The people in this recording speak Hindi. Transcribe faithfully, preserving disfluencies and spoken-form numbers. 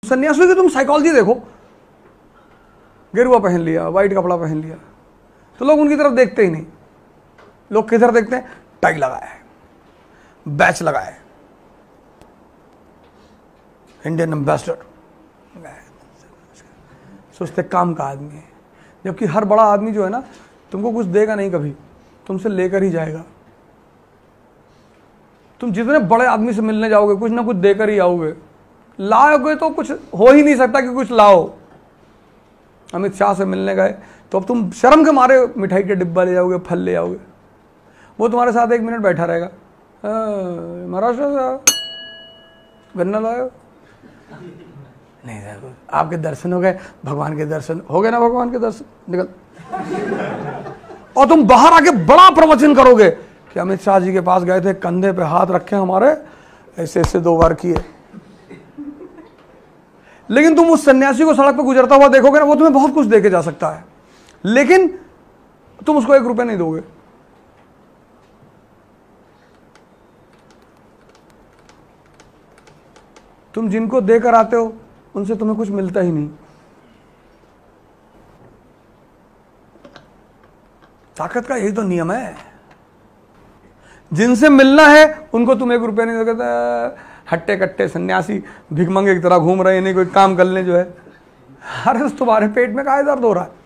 सन्यासियों की तुम साइकोलॉजी देखो, गेरुआ पहन लिया, वाइट कपड़ा पहन लिया, तो लोग उनकी तरफ देखते ही नहीं। लोग किधर देखते हैं? टाई लगाया है, बैच लगाया है, इंडियन एम्बेसडर, सोचते काम का आदमी है। जबकि हर बड़ा आदमी जो है ना, तुमको कुछ देगा नहीं, कभी तुमसे लेकर ही जाएगा। तुम जितने बड़े आदमी से मिलने जाओगे कुछ ना कुछ देकर ही आओगे। लाओगे तो कुछ हो ही नहीं सकता कि कुछ लाओ। अमित शाह से मिलने गए तो अब तुम शर्म के मारे मिठाई के डिब्बा ले जाओगे, फल ले जाओगे, वो तुम्हारे साथ एक मिनट बैठा रहेगा। महाराष्ट्र से गन्ना लाए? नहीं सर, आपके दर्शन हो गए, भगवान के दर्शन हो गए ना, भगवान के दर्शन, निकल। और तुम बाहर आके बड़ा प्रवचन करोगे कि अमित शाह जी के पास गए थे, कंधे पे हाथ रखे हमारे, ऐसे ऐसे दो बार किए। लेकिन तुम उस सन्यासी को सड़क पर गुजरता हुआ देखोगे ना, वो तुम्हें बहुत कुछ देके जा सकता है, लेकिन तुम उसको एक रुपया नहीं दोगे। तुम जिनको देकर आते हो उनसे तुम्हें कुछ मिलता ही नहीं। ताकत का यही तो नियम है। जिनसे मिलना है उनको तुम एक रुपया नहीं दोगे। हट्टे कट्टे सन्यासी भिखमंगे की तरह घूम रहे हैं, नहीं कोई काम करने जो है। अरे तुम्हारे पेट में काहे दर्द हो रहा है?